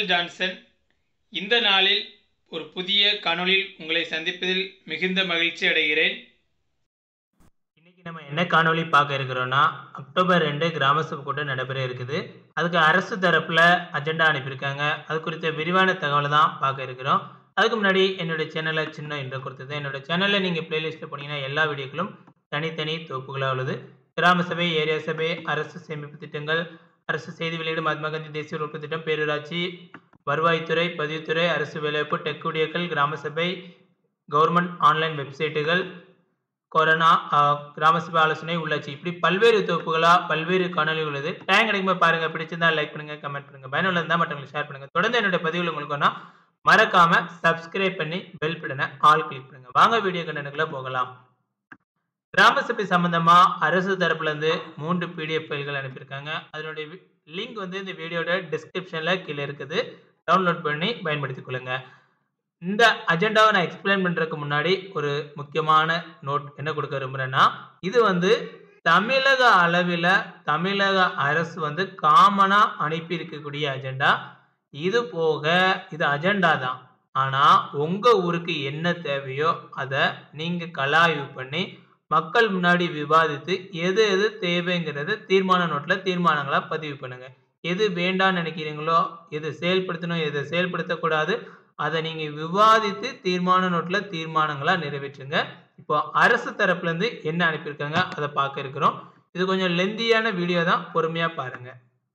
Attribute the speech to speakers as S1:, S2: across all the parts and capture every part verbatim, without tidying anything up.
S1: சிம்செல் Johnson இந்த நாளில் ஒரு புதிய காணொளியில் உங்களை சந்திப்பதில் மிகுந்த மகிழ்ச்சி அடைகிறேன்.
S2: இன்னைக்கு நம்ம என்ன காணொளி பார்க்க இருக்கிறோம்னா அக்டோபர் ரெண்டு கிராம சபை கூட்டம் நடைபெற இருக்குது. அதுக்கு அரசு தரப்புல அஜெண்டா அனுப்பியிருக்காங்க. அது குறித்த விரிவான தகவலை தான் பார்க்க இருக்கிறோம். அதுக்கு முன்னாடி என்னுடைய சேனலை சின்ன இன்ட்ரோ கொடுத்தது. என்னோட சேனலில் நீங்கள் பிளேலிஸ்ட்டில் போனீங்கன்னா எல்லா வீடியோக்களும் தனித்தனி தொகுப்புகளாக உள்ளது. கிராம சபை, ஏரியா சபை, அரசு சேமிப்பு திட்டங்கள், அரசு செய்தி வெளியீடு, மகாத்மா காந்தி தேசிய உறுப்பு திட்டம், பேரூராட்சி, வருவாய்த்துறை, பதிவுத்துறை, அரசு வேலைவாய்ப்பு, டெக் ஊழியர்கள், கிராம சபை, கவர்மெண்ட் ஆன்லைன் வெப்சைட்டுகள், கொரோனா, கிராம சபை ஆலோசனை, உள்ளாட்சி, இப்படி பல்வேறு தொகுப்புகளாக பல்வேறு காணொலிகள் உள்ளது. டைம் கிடைக்கும்போது பாருங்கள். பிடிச்சிருந்தா லைக் பண்ணுங்கள், கமெண்ட் பண்ணுங்கள். பயனுள்ள இருந்தால் மற்றவங்களுக்கு ஷேர் பண்ணுங்கள். தொடர்ந்து என்னுடைய பதிவுகள் உங்களுக்கு மறக்காம சப்ஸ்கிரைப் பண்ணி பெல் பட்டனை ஆல் கிளிக் பண்ணுங்க. வாங்க வீடியோ கண்டென்ட்குள்ள போகலாம். கிராம சபை சம்பந்தமா அரசு தரப்புல இருந்து மூன்று பிடிஎஃப் ஃபைல்கள் அனுப்பியிருக்காங்க. அதனுடைய லிங்க் வந்து இந்த வீடியோட டிஸ்கிரிப்ஷன்ல கீழே இருக்குது. டவுன்லோட் பண்ணி பயன்படுத்திக் கொள்ளுங்க. இந்த அஜெண்டாவை நான் எக்ஸ்பிளைன் பண்றதுக்கு முன்னாடி ஒரு முக்கியமான நோட் என்ன கொடுக்க விரும்புறேன்னா, இது வந்து தமிழக அளவில் தமிழக அரசு வந்து காமனா அனுப்பி இருக்கக்கூடிய அஜெண்டா. இது போக இது அஜெண்டா தான். ஆனா உங்க ஊருக்கு என்ன தேவையோ அதை நீங்க கலாய்வு பண்ணி மக்கள் முன்னாடி விவாதித்து எது எது தேவைங்கிறது தீர்மான நோட்ல தீர்மானங்களா பதிவு பண்ணுங்க. எது வேண்டாம்னு நினைக்கிறீங்களோ, எது செயல்படுத்தணும், எதை செயல்படுத்தக்கூடாது, அதை நீங்க விவாதித்து தீர்மான நோட்ல தீர்மானங்களா நிறைவேற்றுங்க. இப்போ அரசு தரப்புல இருந்து என்ன அனுப்பியிருக்காங்க அதை பார்க்க இருக்கிறோம். இது கொஞ்சம் லெந்தியான வீடியோ தான், பொறுமையா பாருங்க.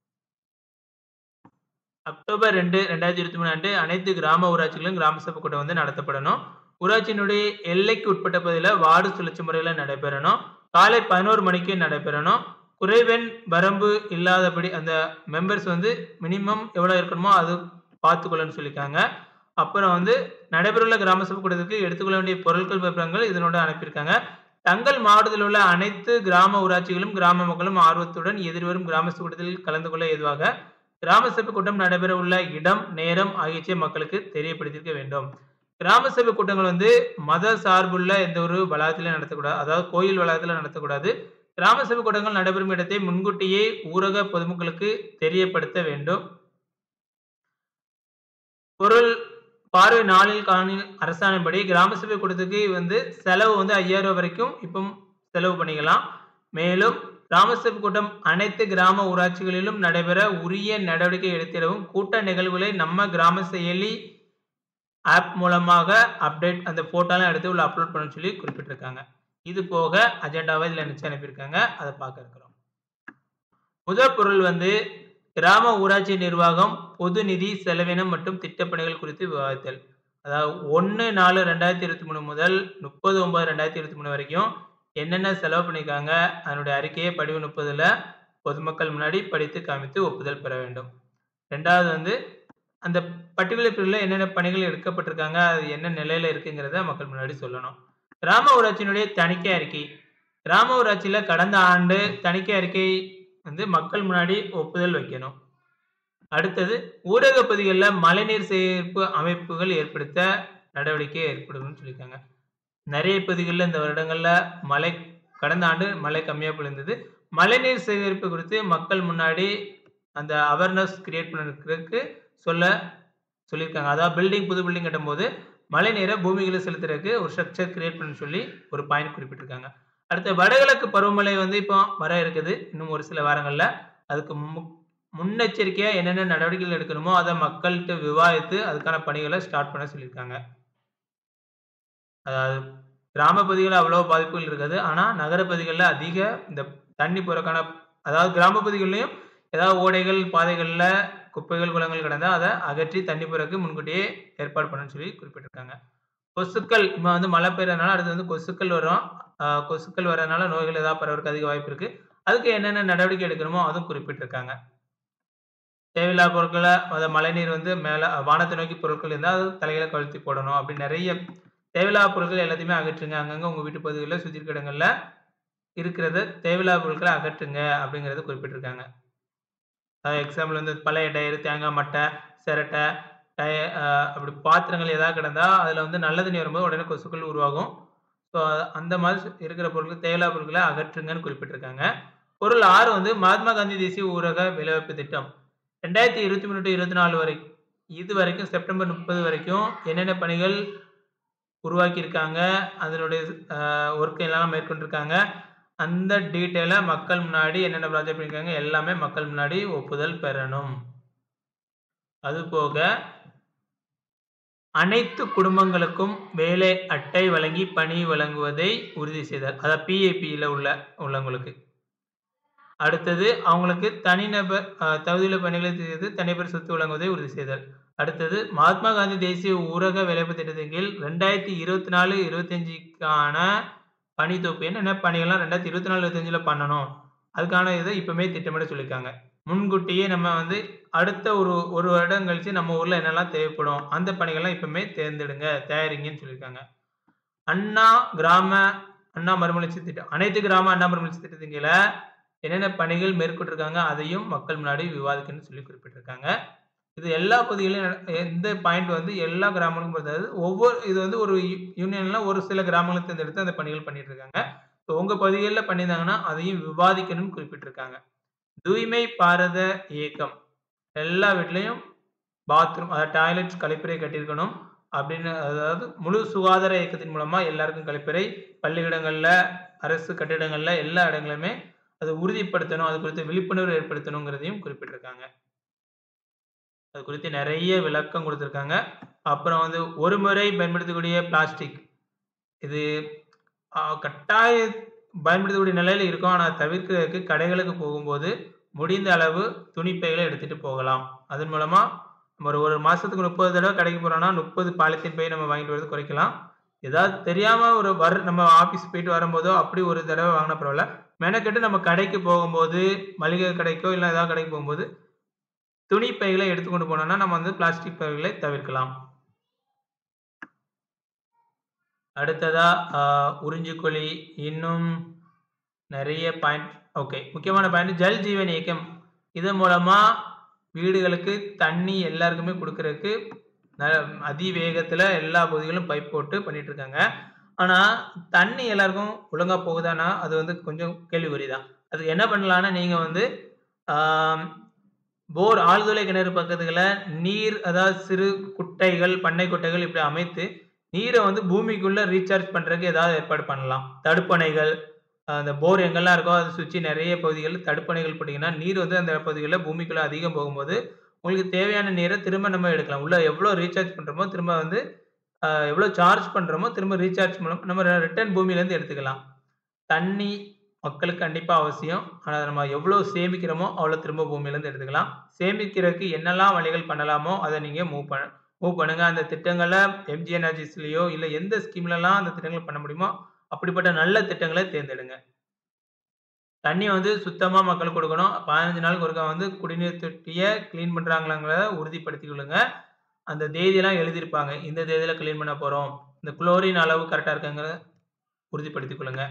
S2: அக்டோபர் ரெண்டு ரெண்டாயிரத்தி இருபத்தி மூணு அன்று அனைத்து கிராம ஊராட்சிகளும் கிராம சபை கூட்டம் வந்து நடத்தப்படணும். ஊராட்சியினுடைய எல்லைக்கு உட்பட்ட பகுதியில் வார்டு சுழற்சி முறையில் நடைபெறணும். காலை பதினோரு மணிக்கு நடைபெறணும். குறைவெண் வரம்பு இல்லாதபடி அந்த மெம்பர்ஸ் வந்து மினிமம் எவ்வளோ இருக்கணுமோ அது பார்த்துக்கொள்ளன்னு சொல்லியிருக்காங்க. அப்புறம் வந்து நடைபெறவுள்ள கிராம சபை கூட்டத்துக்கு எடுத்துக்கொள்ள வேண்டிய பொருட்கள் விவரங்கள் இதனோட அனுப்பியிருக்காங்க. தங்கள் மாவட்டத்தில் உள்ள அனைத்து கிராம ஊராட்சிகளும் கிராம மக்களும் ஆர்வத்துடன் எதிர்வரும் கிராம சபை கூட்டத்தில் கலந்து கொள்ள ஏதுவாக கிராம சபை கூட்டம் நடைபெற உள்ள இடம், நேரம் ஆகியவற்றை மக்களுக்கு தெரியப்படுத்தியிருக்க வேண்டும். கிராம சபை கூட்டங்கள் வந்து மத சார்புள்ள எந்த ஒரு வளாகத்திலும் நடத்தக்கூடாது. அதாவது கோயில் வளாகத்தில் நடத்தக்கூடாது. கிராம சபை கூட்டங்கள் நடைபெறும் இடத்தை முன்கூட்டியே ஊரக பொதுமக்களுக்கு தெரியப்படுத்த வேண்டும். பொருள் பார்வை நாளில் காணில் அரசாணைப்படி கிராம சபை கூட்டத்துக்கு வந்து செலவு வந்து ஐயாயிரம் ரூபாய் வரைக்கும் இப்போ செலவு பண்ணிக்கலாம். மேலும் கிராம சபை கூட்டம் அனைத்து கிராம ஊராட்சிகளிலும் நடைபெற உரிய நடவடிக்கை எடுத்திடவும் கூட்ட நிகழ்வுகளை நம்ம கிராம செயலி ஆப் மூலமாக அப்டேட் அந்த போட்டோலாம் எடுத்து உள்ள அப்லோட் பண்ண சொல்லி குறிப்பிட்டிருக்காங்க. இது போக அஜெண்டாவை இதில் நினைச்சு அனுப்பியிருக்காங்க. அதை பார்க்க இருக்கிறோம். முதல் பொருள் வந்து கிராம ஊராட்சி நிர்வாகம், பொது நிதி செலவினம் மற்றும் திட்டப்பணிகள் குறித்து விவாதித்தல். அதாவது ஒன்று நாலு ரெண்டாயிரத்தி இருபத்தி மூணு முதல் முப்பது ஒன்பது ரெண்டாயிரத்தி இருபத்தி மூணு வரைக்கும் என்னென்ன செலவு பண்ணியிருக்காங்க அதனுடைய அறிக்கையை படிவு முப்பதுல பொதுமக்கள் முன்னாடி படித்து காமித்து ஒப்புதல் பெற வேண்டும். ரெண்டாவது வந்து அந்த பர்டிகுலர் பீரியட்ல என்னென்ன பணிகள் எடுக்கப்பட்டிருக்காங்க, அது என்ன நிலையில இருக்குங்கிறத மக்கள் முன்னாடி சொல்லணும். கிராம ஊராட்சியினுடைய தணிக்கை அறிக்கை. கிராம ஊராட்சியில கடந்த ஆண்டு தணிக்கை அறிக்கை வந்து மக்கள் முன்னாடி ஒப்புதல் வைக்கணும். அடுத்தது ஊரக பகுதிகளில் மழைநீர் சேகரிப்பு அமைப்புகள் ஏற்படுத்த நடவடிக்கை ஏற்படும்னு சொல்லியிருக்காங்க. நிறைய பகுதிகளில் இந்த வருடங்கள்ல மழை கடந்த ஆண்டு மழை கம்மியாக பொழிந்தது. மழைநீர் சேகரிப்பு குறித்து மக்கள் முன்னாடி அந்த அவேர்னஸ் கிரியேட் பண்ணுறதுக்கு சொல்ல சொல்லியிருக்காங்க. அதாவது பில்டிங் புது பில்டிங் கட்டும் போது மழை நீரை பூமிகளை செலுத்துறதுக்கு ஒரு ஸ்ட்ரக்சர் கிரியேட் பண்ண சொல்லி ஒரு பாயிண்ட் குறிப்பிட்டிருக்காங்க. அடுத்த வடகிழக்கு பருவமழை வந்து இப்போ வர இருக்குது இன்னும் ஒரு சில வாரங்களில். அதுக்கு மு முன்னெச்சரிக்கையாக என்னென்ன நடவடிக்கைகள் எடுக்கணுமோ அதை மக்கள்கிட்ட விவாதித்து அதுக்கான பணிகளை ஸ்டார்ட் பண்ண சொல்லியிருக்காங்க. அதாவது கிராம பகுதிகளில் அவ்வளோ பாதிப்புகள் இருக்காது. ஆனால் நகர பகுதிகளில் அதிக இந்த தண்ணி போறக்கான, அதாவது கிராம பகுதிகளிலையும் ஏதாவது ஓடைகள் பாதைகளில் குப்பைகள் குளங்கள் கிடந்தால் அதை அகற்றி தண்ணி போறதுக்கு முன்கூட்டியே ஏற்பாடு பண்ணணும்னு சொல்லி குறிப்பிட்டிருக்காங்க. கொசுக்கள் இப்போ வந்து மழை பெய்யறதுனால அடுத்து வந்து கொசுக்கள் வரும். கொசுக்கள் வர்றதுனால நோய்கள் ஏதாவது பரவறதுக்கு அதிக வாய்ப்பு இருக்கு. அதுக்கு என்னென்ன நடவடிக்கை எடுக்கணுமோ அதுவும் குறிப்பிட்டிருக்காங்க. தேவையில்லாத பொருட்களை, அதை மழைநீர் வந்து மேலே வானத்தை நோக்கி பொருட்கள் இருந்தால் அது தலைகளை கழுத்தி போடணும். அப்படி நிறைய தேவையில்லாத பொருட்கள் எல்லாத்தையுமே அகற்றுங்க. அங்கங்கே உங்கள் வீட்டு பகுதிகளில் சுற்றி இருக்க இடங்களில் இருக்கிறத தேவையில்லாத பொருட்களை அகற்றுங்க அப்படிங்கிறத குறிப்பிட்டிருக்காங்க. எக்ஸாம்பிள் வந்து பழைய டயரு, தேங்காய் மட்டை, சிரட்டை, டய அப்படி பாத்திரங்கள் ஏதாவது கிடந்தால் அதில் வந்து நல்ல தண்ணி வரும்போது உடனே கொசுக்கள் உருவாகும். ஸோ அந்த மாதிரி இருக்கிற பொருட்கள் தேவையில்லாத பொருட்களை அகற்றுங்கன்னு குறிப்பிட்டிருக்காங்க. பொருள் ஆறு வந்து மகாத்மா காந்தி தேசிய ஊரக வேலைவாய்ப்பு திட்டம் ரெண்டாயிரத்தி இருபத்தி மூணு டு இருபத்தி நாலு வரை இது வரைக்கும் செப்டம்பர் முப்பது வரைக்கும் என்னென்ன பணிகள் உருவாக்கியிருக்காங்க, அதனுடைய ஒர்க் எல்லாம் மேற்கொண்டிருக்காங்க, அந்த டீட்டெயிலை மக்கள் முன்னாடி என்னென்ன ப்ராஜெக்ட் பண்ணியிருக்காங்க எல்லாமே மக்கள் முன்னாடி ஒப்புதல் பெறணும். அதுபோக அனைத்து குடும்பங்களுக்கும் வேலை அட்டை வழங்கி பணி வழங்குவதை உறுதி செய்தல். அதாவது பிஏபியில் உள்ள உள்ளவங்களுக்கு. அடுத்தது அவங்களுக்கு தனிநபர் தகுதியுள்ள பணிகளை செய்து தனிநபர் சொத்து வழங்குவதை உறுதி செய்தல். அடுத்தது மகாத்மா காந்தி தேசிய ஊரக வேலைவாய்ப்பு திட்டத்தின் கீழ் ரெண்டாயிரத்தி இருபத்தி நாலு இருபத்தி அஞ்சுக்கான பணி தொகுப்பு என்னென்ன பணிகள்லாம் ரெண்டாயிரத்தி இருபத்தி நாலு இருபத்தி அஞ்சுல பண்ணணும், அதுக்கான இதை இப்பவுமே திட்டமிட சொல்லியிருக்காங்க. முன்கூட்டியே நம்ம வந்து அடுத்த ஒரு ஒரு வருடம் கழிச்சு நம்ம ஊர்ல என்னெல்லாம் தேவைப்படும் அந்த பணிகள்லாம் இப்பவுமே தேர்ந்தெடுங்க தயாரிங்கன்னு சொல்லியிருக்காங்க. அண்ணா கிராம அண்ணா மறுமலர்ச்சி திட்டம் அனைத்து கிராம அண்ணா மறுமலர்ச்சி திட்டத்தின் கீழ என்னென்ன பணிகள் மேற்கொண்டிருக்காங்க அதையும் மக்கள் முன்னாடி விவாதிக்கணும்னு சொல்லி குறிப்பிட்டிருக்காங்க. இது எல்லா பகுதிகளிலும் எந்த பாயிண்ட் வந்து எல்லா கிராமங்களுக்கும் பொறுத்தது ஒவ்வொரு இது வந்து ஒரு யூனியன்ல ஒரு சில கிராமங்களை தேர்ந்தெடுத்து அந்த பணிகள் பண்ணிட்டு இருக்காங்க. உங்க பகுதிகளில் பண்ணியிருந்தாங்கன்னா அதையும் விவாதிக்கணும்னு குறிப்பிட்டிருக்காங்க. தூய்மை பாரத இயக்கம் எல்லா வீட்லையும் பாத்ரூம் அதாவது டாய்லெட்ஸ் கழிப்பறை கட்டியிருக்கணும் அப்படின்னு, அதாவது முழு சுகாதார இயக்கத்தின் மூலமா எல்லாருக்கும் கழிப்பறை பள்ளியிடங்கள்ல அரசு கட்டிடங்கள்ல எல்லா இடங்களுமே அதை உறுதிப்படுத்தணும், அது குறித்து விழிப்புணர்வு ஏற்படுத்தணுங்கிறதையும் குறிப்பிட்டிருக்காங்க. அது குறித்து நிறைய விளக்கம் கொடுத்திருக்காங்க. அப்புறம் வந்து ஒரு முறை பயன்படுத்தக்கூடிய பிளாஸ்டிக் இது கட்டாய பயன்படுத்தக்கூடிய நிலையில இருக்கும். ஆனால் தவிர்க்கிறதுக்கு கடைகளுக்கு போகும்போது முடிந்த அளவு துணிப்பைகளை எடுத்துட்டு போகலாம். அதன் மூலமா ஒரு ஒரு மாசத்துக்கு முப்பது தடவை கடைக்கு போறோம்னா முப்பது பாலித்தீன் பை நம்ம வாங்கிட்டு வரது குறைக்கலாம். ஏதாவது தெரியாம ஒரு வர நம்ம ஆபீஸ் போயிட்டு வரும்போதோ அப்படி ஒரு தடவை வாங்கின பரவாயில்ல. மெனக்கெட்டு நம்ம கடைக்கு போகும்போது மளிகை கடைக்கோ இல்லை ஏதாவது கடைக்கு போகும்போது துணி பைகளை எடுத்துக்கொண்டு போனோம்னா நம்ம வந்து பிளாஸ்டிக் பைகளை தவிர்க்கலாம். அடுத்ததா உறிஞ்சுக்கொல்லி இன்னும் நிறைய பாயிண்ட். ஓகே, முக்கியமான பாயிண்ட் ஜல் ஜீவன் இயக்கம். இதன் மூலமா வீடுகளுக்கு தண்ணி எல்லாருக்குமே கொடுக்கறதுக்கு அதிவேகத்துல எல்லா பகுதிகளும் பைப் போட்டு பண்ணிட்டு இருக்காங்க. ஆனா தண்ணி எல்லாருக்கும் ஒழுங்கா போகுதானா அது வந்து கொஞ்சம் கேள்விக்குறிதான். அதுக்கு என்ன பண்ணலாம்னா நீங்க வந்து ஆஹ் போர் ஆழ்துளை கிணறு பக்கத்துல நீர் அதாவது சிறு குட்டைகள் பண்ணை குட்டைகள் இப்படி அமைத்து நீரை வந்து பூமிக்குள்ள ரீசார்ஜ் பண்றதுக்கு ஏதாவது ஏற்பாடு பண்ணலாம். தடுப்பணைகள் அந்த போர் எங்கெல்லாம் இருக்கோ அதை சுற்றி நிறைய பகுதிகளில் தடுப்பணைகள் போட்டிங்கன்னா நீர் வந்து அந்த பகுதிகளில் பூமிக்குள்ள அதிகம் போகும்போது உங்களுக்கு தேவையான நீரை திரும்ப நம்ம எடுக்கலாம். உள்ள எவ்வளோ ரீசார்ஜ் பண்றோமோ திரும்ப வந்து எவ்வளோ சார்ஜ் பண்றோமோ திரும்ப ரீசார்ஜ் மூலம் நம்ம ரிட்டர்ன் பூமியிலேருந்து எடுத்துக்கலாம். தண்ணி மக்களுக்கு கண்டிப்பா அவசியம். ஆனா நம்ம எவ்வளவு சேமிக்கிறோமோ அவ்வளவு திரும்ப பூமியில இருந்து எடுத்துக்கலாம். சேமிக்கிறதுக்கு என்னெல்லாம் வழிகள் பண்ணலாமோ அதை நீங்க மூவ் பண்ண மூவ் பண்ணுங்க. அந்த திட்டங்களை எம்ஜி எனர்ஜிஸ்லயோ இல்ல எந்த ஸ்கீம்ல எல்லாம் அந்த திட்டங்களை பண்ண முடியுமோ அப்படிப்பட்ட நல்ல திட்டங்களை தேர்ந்தெடுங்க. தண்ணி வந்து சுத்தமா மக்களுக்கு கொடுக்கணும். பதினஞ்சு நாளுக்கு ஒருக்கா வந்து குடிநீர் தொட்டியை கிளீன் பண்றாங்களாங்கிறத உறுதிப்படுத்திக் கொள்ளுங்க. அந்த தேதியெல்லாம் எழுதியிருப்பாங்க, இந்த தேதியில கிளீன் பண்ண போறோம், இந்த குளோரின் அளவு கரெக்டா இருக்குங்கிறத உறுதிப்படுத்திக் கொள்ளுங்க.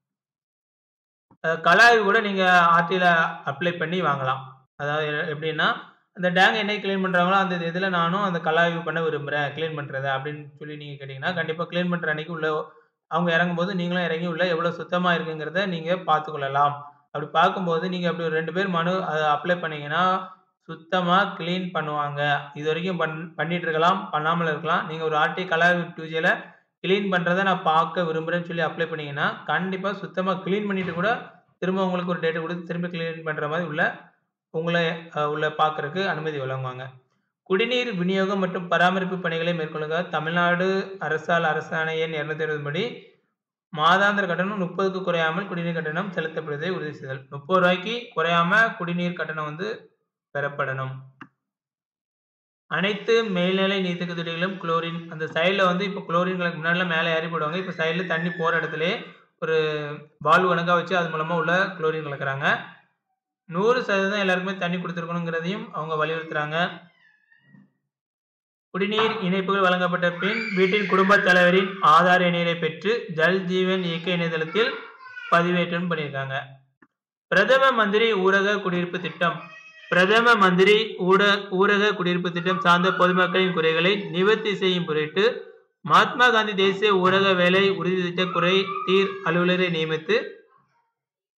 S2: கலாய்வு கூட நீங்க ஆர்டில அப்ளை பண்ணி வாங்கலாம். அதாவது எப்படின்னா அந்த டேங்க் என்னைக்கு கிளீன் பண்றாங்களோ அந்த இதுல நானும் அந்த கலாய்வு பண்ண விரும்புறேன் கிளீன் பண்றதை அப்படின்னு சொல்லி நீங்க கேட்டீங்கன்னா கண்டிப்பா கிளீன் பண்ற அன்னைக்கு உள்ள அவங்க இறங்கும் போது நீங்களும் இறங்கி உள்ள எவ்வளவு சுத்தமா இருக்குங்கிறத நீங்க பார்த்து கொள்ளலாம். அப்படி பார்க்கும்போது நீங்க அப்படி ஒரு ரெண்டு பேர் மனு அதை அப்ளை பண்ணீங்கன்னா சுத்தமா கிளீன் பண்ணுவாங்க. இது வரைக்கும் பண் பண்ணிட்டு இருக்கலாம், பண்ணாமல் இருக்கலாம். நீங்க ஒரு ஆர்டி கலாய்வு டூஜில கிளீன் பண்றதை நான் பார்க்க விரும்புறேன்னு சொல்லி அப்ளை பண்ணீங்கன்னா கண்டிப்பா சுத்தமா கிளீன் பண்ணிட்டு கூட திரும்ப உங்களுக்கு ஒரு டேட்டா கொடுத்து திரும்ப கிளீன் பண்ற மாதிரி உள்ள உங்களை உள்ள பார்க்கறதுக்கு அனுமதி வழங்குவாங்க. குடிநீர் விநியோகம் மற்றும் பராமரிப்பு பணிகளை மேற்கொள்ளுங்க. தமிழ்நாடு அரசால் அரசாணை எண் இருநூத்தி அறுபது படி மாதாந்திர கட்டணம் முப்பதுக்கு குறையாமல் குடிநீர் கட்டணம் செலுத்தப்படுவதை உறுதி செய்தல். முப்பது ரூபாய்க்கு குறையாம குடிநீர் கட்டணம் வந்து பெறப்படணும். அனைத்து மேல்நிலை நீர்த்தேக்க தொட்டிகளும் குளோரின் அந்த சைடில் வந்து இப்போ குளோரின்களுக்கு முன்னாடி மேலே ஏறி போடுவாங்க. இப்போ சைடில் தண்ணி போற இடத்துல ஒரு வால்வு கணக்கா வச்சு அது மூலமா உள்ள குளோரின் கலக்குறாங்க. நூறு சதவீதம் எல்லாருக்குமே தண்ணி கொடுத்துருக்கணுங்கிறதையும் அவங்க வலியுறுத்துறாங்க. குடிநீர் இணைப்புகள் வழங்கப்பட்ட பின் வீட்டின் குடும்ப தலைவரின் ஆதார் எண்ணை பெற்று ஜல் ஜீவன் இயக்க இணையதளத்தில் பதிவேற்றம் பண்ணியிருக்காங்க. பிரதம மந்திரி ஊரக குடியிருப்பு திட்டம் பிரதம மந்திரி ஊட ஊரக குடியிருப்பு திட்டம் சார்ந்த பொதுமக்களின் குறைகளை நிவர்த்தி செய்யும் பொருட்டு மகாத்மா காந்தி தேசிய ஊரக வேலை உறுதி திட்ட குறை தீர் அலுவலரை நியமித்து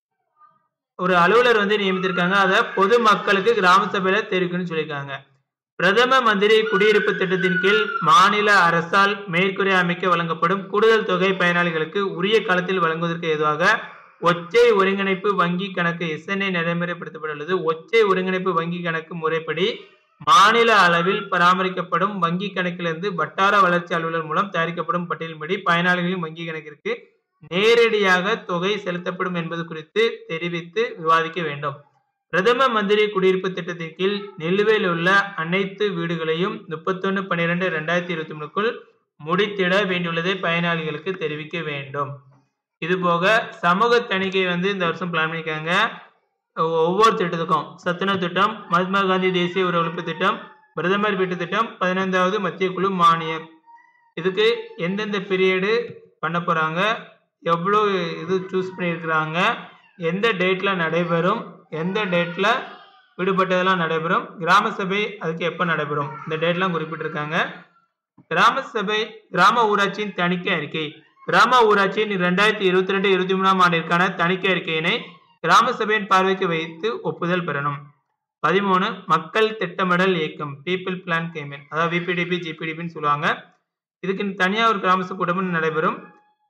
S2: ஒரு அலுவலர் வந்து நியமித்திருக்காங்க. அதை பொதுமக்களுக்கு கிராம சபையில தெரிவிக்கணும்னு சொல்லியிருக்காங்க. பிரதம மந்திரி குடியிருப்பு திட்டத்தின் கீழ் மாநில அரசால் மேற்கூரை அமைக்க வழங்கப்படும் கூடுதல் தொகை பயனாளிகளுக்கு உரிய காலத்தில் வழங்குவதற்கு ஏதுவாக ஒற்றை ஒருங்கிணைப்பு வங்கி கணக்கு எஸ்என்ஐ நடைமுறைப்படுத்தப்பட்டுள்ளது. ஒற்றை ஒருங்கிணைப்பு வங்கி கணக்கு முறைப்படி மாநில அளவில் பராமரிக்கப்படும் வங்கி கணக்கிலிருந்து வட்டார வளர்ச்சி அலுவலர் மூலம் தயாரிக்கப்படும் பட்டியலின்படி பயனாளிகளின் வங்கி கணக்கிற்கு நேரடியாக தொகை செலுத்தப்படும் என்பது குறித்து தெரிவித்து விவாதிக்க வேண்டும். பிரதம மந்திரி குடியிருப்பு திட்டத்தின் கீழ் நிலுவையில் உள்ள அனைத்து வீடுகளையும் முப்பத்தி ஒன்று பன்னிரண்டு இரண்டாயிரத்தி இருபத்தி மூணுக்குள் முடித்திட வேண்டியுள்ளதை பயனாளிகளுக்கு தெரிவிக்க வேண்டும். இது போக சமூக தணிக்கை வந்து இந்த வருஷம் பிளான் பண்ணியிருக்காங்க. ஒவ்வொரு திட்டத்துக்கும் சத்துணவு திட்டம், மகாத்மா காந்தி தேசிய உறவளிப்பு திட்டம், பிரதமர் வீட்டு திட்டம், பதினைந்தாவது மத்திய குழு மானியம், இதுக்கு எந்தெந்த பீரியடு பண்ண போறாங்க, எவ்வளோ இது சூஸ் பண்ணியிருக்கிறாங்க, எந்த டேட்ல நடைபெறும், எந்த டேட்ல விடுபட்டதெல்லாம் நடைபெறும், கிராம சபை அதுக்கு எப்போ நடைபெறும், இந்த டேட்லாம் குறிப்பிட்டிருக்காங்க. கிராம சபை கிராம ஊராட்சியின் தணிக்கை அறிக்கை. கிராம ஊராட்சியின் இரண்டாயிரத்தி இருபத்தி ரெண்டு இருபத்தி மூணாம் ஆண்டிற்கான தணிக்கை அறிக்கையினை கிராம சபையின் பார்வைக்கு வைத்து ஒப்புதல் பெறணும். பதிமூணு மக்கள் திட்டமிடல் இயக்கம், பீப்புள் பிளான் கேம்பெயின், அதாவது விபிடிபி ஜிபிடிபின்னு சொல்லுவாங்க. இதுக்கு தனியாக ஒரு கிராம சபை கூட்டம் நடைபெறும்.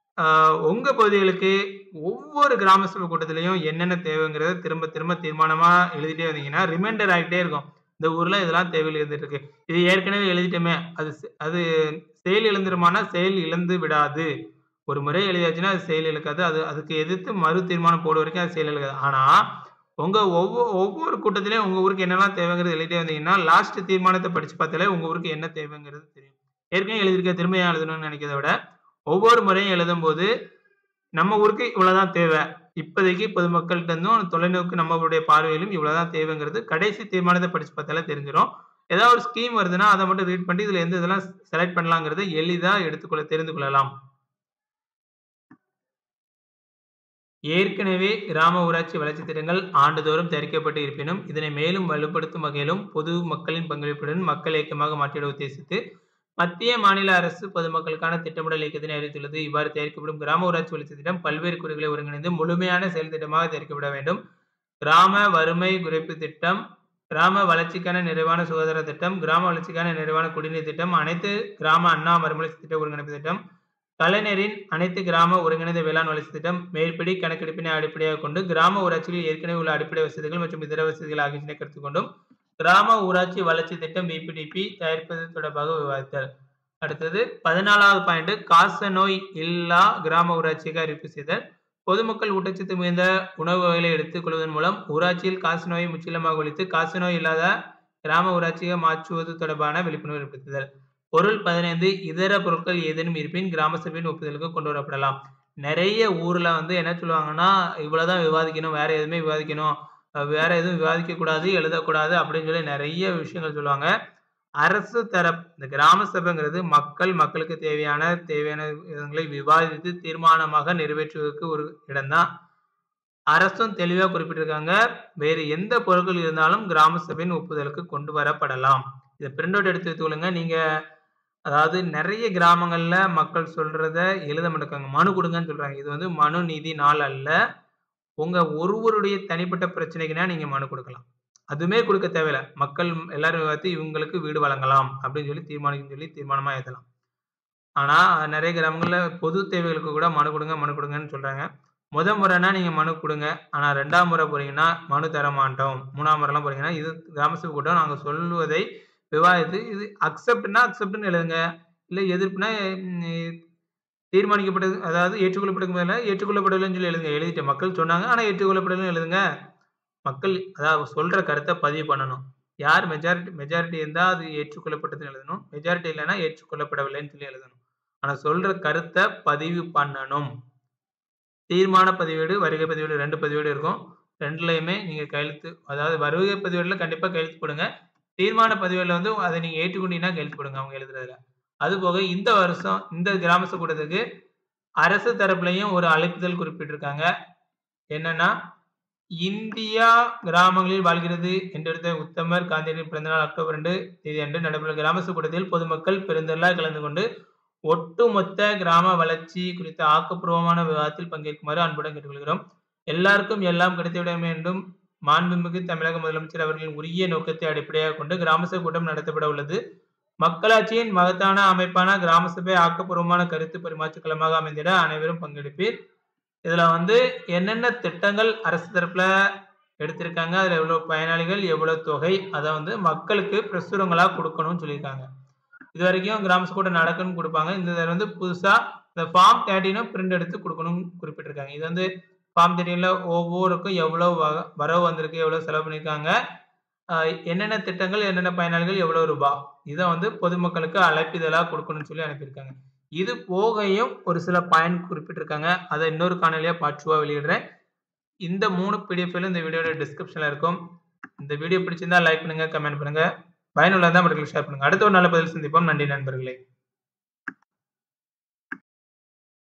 S2: உங்க பகுதிகளுக்கு ஒவ்வொரு கிராம சபை கூட்டத்திலையும் என்னென்ன தேவைங்கிறத திரும்ப திரும்ப தீர்மானமா எழுதிட்டே வந்தீங்கன்னா ரிமைண்டர் ஆகிட்டே இருக்கும். இந்த ஊர்ல இதெல்லாம் தேவையில் இருந்துட்டு இருக்கு, இது ஏற்கனவே எழுதிட்டோமே, அது அது செயல் இழந்துருமானா செயல் இழந்து விடாது. ஒரு முறை எழுதியாச்சுன்னா அது செயல் இழக்காது. அது அதுக்கு எதிர்த்து மறு தீர்மானம் போட வரைக்கும் அது செயல் இழக்காது. ஆனா உங்க ஒவ்வொரு ஒவ்வொரு கூட்டத்திலையும் உங்க ஊருக்கு என்னெல்லாம் தேவைங்கிறது எழுதிட்டே வந்தீங்கன்னா லாஸ்ட் தீர்மானத்தை படிச்சு பார்த்தாலே உங்க ஊருக்கு என்ன தேவைங்கிறது தெரியும். ஏற்கனவே எழுதிருக்க திரும்ப எழுதணும்னு நினைக்கிறத விட ஒவ்வொரு முறையும் எழுதும் போது நம்ம ஊருக்கு இவ்வளவுதான் தேவை, இப்போதைக்கு பொதுமக்கள்கிட்ட இருந்தும் தொலைநோக்கு நம்மளுடைய பார்வையிலும் இவ்வளவுதான் தேவைங்கிறது கடைசி தீர்மானத்தை படிச்சு பார்த்தாலே தெரிஞ்சிடும். ஏதாவது ஒரு ஸ்கீம் வருதுன்னா அதை மட்டும் ரீட் பண்ணி இதுல எந்த இதெல்லாம் செலக்ட் பண்ணலாங்கிறத எளிதா எடுத்துக்கொள்ள தெரிந்து கொள்ளலாம். ஏற்கனவே கிராம ஊராட்சி வளர்ச்சி திட்டங்கள் ஆண்டுதோறும் தயாரிக்கப்பட்டு இருப்பினும் இதனை மேலும் வலுப்படுத்தும் வகையிலும் பொது மக்களின் பங்களிப்புடன் மக்கள் இயக்கமாக மாற்றிட உத்தேசித்து மத்திய மாநில அரசு பொதுமக்களுக்கான திட்டமிடல் இயக்கத்தினை அறிவித்துள்ளது. இவ்வாறு தயாரிக்கப்படும் கிராம ஊராட்சி வளர்ச்சி திட்டம் பல்வேறு கூறுகளை ஒருங்கிணைந்து முழுமையான செயல் திட்டமாக தயாரிக்கப்பட வேண்டும். கிராம வறுமை குறைப்பு திட்டம், கிராம வளர்ச்சிக்கான நிறைவான சுகாதார திட்டம், கிராம வளர்ச்சிக்கான நிறைவான குடிநீர் திட்டம், அனைத்து கிராம அண்ணா மறுமலர்ச்சி திட்ட ஒருங்கிணைப்பு திட்டம், கலைஞரின் அனைத்து கிராம ஒருங்கிணைந்த வேளாண் வளர்ச்சி திட்டம், மேற்படி கணக்கெடுப்பினை அடிப்படையாக கொண்டு கிராம ஊராட்சியில் ஏற்கனவே உள்ள அடிப்படை வசதிகள் மற்றும் இதர வசதிகள் ஆகியவற்றை கருத்து கொண்டும் கிராம ஊராட்சி வளர்ச்சி திட்டம் விபிடிபி தயாரிப்பது தொடர்பாக விவாதித்தல். அடுத்தது பதினாலாவது பாயிண்ட், காச நோய் இல்லா கிராம ஊராட்சிக்கு அறிவிப்பு செய்தல். பொதுமக்கள் ஊட்டச்சத்து மிகுந்த உணவு வகைகளை எடுத்துக் கொள்வதன் மூலம் ஊராட்சியில் காசு நோயை முற்றிலுமாக ஒழித்து காசு நோய் இல்லாத கிராம ஊராட்சியை மாற்றுவது தொடர்பான விழிப்புணர்வு ஏற்படுத்துதல். பொருள் பதினைந்து, இதர பொருட்கள் ஏதேனும் இருப்பின் கிராம சபையின் ஒப்புதலுக்கு கொண்டு வரப்படலாம். நிறைய ஊர்ல வந்து என்ன சொல்லுவாங்கன்னா இவ்வளவுதான் விவாதிக்கணும், வேற எதுவுமே விவாதிக்கணும், வேற எதுவும் விவாதிக்க கூடாது, எழுதக்கூடாது அப்படின்னு சொல்லி நிறைய விஷயங்கள் சொல்லுவாங்க. அரசு தரப்பு இந்த கிராம சபைங்கிறது மக்கள் மக்களுக்கு தேவையான தேவையான விதங்களை விவாதித்து தீர்மானமாக நிறைவேற்றுவதற்கு ஒரு இடம்தான். அரசும் தெளிவாக குறிப்பிட்டிருக்காங்க, வேறு எந்த பொருட்கள் இருந்தாலும் கிராம சபையின் ஒப்புதலுக்கு கொண்டு வரப்படலாம். இதை பிரிண்ட் அவுட் எடுத்து வைத்துக்கொள்ளுங்க. நீங்க அதாவது நிறைய கிராமங்கள்ல மக்கள் சொல்றத எழுத மாட்டாங்க, மனு கொடுங்கன்னு சொல்றாங்க. இது வந்து மனு நீதி நாள் அல்ல. உங்க ஒருவருடைய தனிப்பட்ட பிரச்சனைக்குனா நீங்க மனு கொடுக்கலாம், அதுவுமே கொடுக்க தேவையில்லை. மக்கள் எல்லாரும் பார்த்து இவங்களுக்கு வீடு வழங்கலாம் அப்படின்னு சொல்லி தீர்மானிக்கும் சொல்லி தீர்மானமா ஏற்றலாம். ஆனா நிறைய கிராமங்கள்ல பொது தேவைகளுக்கு கூட மனு கொடுங்க மனு கொடுங்கன்னு சொல்றாங்க. முத முறைனா நீங்க மனு கொடுங்க, ஆனா ரெண்டாம் முறை போறீங்கன்னா மனு தர மாட்டோம், மூணாம் முறைலாம் போறீங்கன்னா இது கிராம சபை கூட்டம் நாங்க சொல்லுவதை விவாதித்து இது அக்செப்ட்னா அக்செப்ட்னு எழுதுங்க, இல்லை எதிர்ப்புனா தீர்மானிக்கப்பட்டது அதாவது ஏற்றுக்கொள்ளப்படுது ஏற்றுக்கொள்ளப்படலைன்னு சொல்லி எழுதுங்க. எழுதிட்டு மக்கள் சொன்னாங்க ஆனா ஏற்றுக்கொள்ளப்படலைன்னு எழுதுங்க. மக்கள் அதாவது சொல்ற கருத்தை பதிவு பண்ணணும். யார் மெஜாரிட்டி மெஜாரிட்டி இருந்தா அது ஏற்றுக்கொள்ளப்பட்டதுன்னு எழுதணும், மெஜாரிட்டி இல்லைன்னா ஏற்றுக்கொள்ளப்படவில்லைன்னு சொல்லி எழுதணும். ஆனா சொல்ற கருத்தை பதிவு பண்ணணும். தீர்மான பதிவேடு வருகை பதிவேடு ரெண்டு பதிவேடு இருக்கும். ரெண்டுலையுமே நீங்க கையெழுத்து அதாவது வருகை பதிவேடுல கண்டிப்பா கையெழுத்து போடுங்க, தீர்மான பதிவேடுல வந்து அதை நீங்க ஏற்றுக்கொண்டீங்கன்னா கையெழுத்து போடுங்க அவங்க எழுதுறதுல. அது போக இந்த வருஷம் இந்த கிராம சபை கூட்டத்துக்கு அரசு தரப்புலையும் ஒரு அழைப்புதல் குறிப்பிட்டிருக்காங்க. என்னன்னா இந்தியா கிராமங்களில் வாழ்கிறது என்றெடுத்த உத்தமர் காந்தியடிகளின் பிறந்தநாள் அக்டோபர் ரெண்டு தேதி அன்று நடைபெறும் கிராம சபை கூட்டத்தில் பொதுமக்கள் பெருந்தெல்லாம் கலந்து கொண்டு ஒட்டுமொத்த கிராம வளர்ச்சி குறித்த ஆக்கப்பூர்வமான விவாதத்தில் பங்கேற்குமாறு அன்புடன் கேட்டுக்கொள்கிறோம். எல்லாருக்கும் எல்லாம் கிடைத்துவிட வேண்டும் மாண்புமிகு தமிழக முதலமைச்சர் அவர்களின் உரிய நோக்கத்தை அடிப்படையாக கொண்டு கிராம சபை கூட்டம் நடத்தப்பட உள்ளது. மக்களாட்சியின் மகத்தான அமைப்பான கிராம சபை ஆக்கப்பூர்வமான கருத்து பரிமாற்ற களமாக அமைந்திட அனைவரும் பங்கெடுப்பீர். இதுல வந்து என்னென்ன திட்டங்கள் அரசு தரப்புல எடுத்திருக்காங்க, அதுல எவ்வளவு பயனாளிகள், எவ்வளவு தொகை, அதை வந்து மக்களுக்கு பிரசுரங்களா கொடுக்கணும்னு சொல்லியிருக்காங்க. இது வரைக்கும் கிராம சபை கூட்டம் நடக்கணும்னு கொடுப்பாங்க. இந்த தடவை வந்து புதுசா இந்த ஃபார்ம் தேர்ட்டினும் பிரிண்ட் எடுத்து கொடுக்கணும்னு குறிப்பிட்டிருக்காங்க. இது வந்து ஃபார்ம் தேர்ட்டின்ல ஒவ்வொருக்கும் எவ்வளவு வ- வரவு வந்திருக்கு, எவ்வளவு செலவு பண்ணியிருக்காங்க, ஆஹ் என்னென்ன திட்டங்கள், என்னென்ன பயனாளிகள், எவ்வளவு ரூபாய், இதை வந்து பொதுமக்களுக்கு அழைப்பிதழா கொடுக்கணும்னு சொல்லி அனுப்பியிருக்காங்க. இது போகையும் ஒரு சில பயன் குறிப்பிட்டிருக்காங்க. அதை இன்னொரு காணொலியா பார்ட் டூவா வெளியிடுறேன். இந்த மூணு பிடிஎஃப்ல இந்த வீடியோட டிஸ்கிரிப்ஷன்ல இருக்கும். இந்த வீடியோ பிடிச்சிருந்தா லைக் பண்ணுங்க, கமெண்ட் பண்ணுங்க, பயனுள்ளதா மற்றவர்களுக்கு ஷேர் பண்ணுங்க. அடுத்த ஒரு நல்ல பதில் சந்திப்போம். நன்றி நண்பர்களே.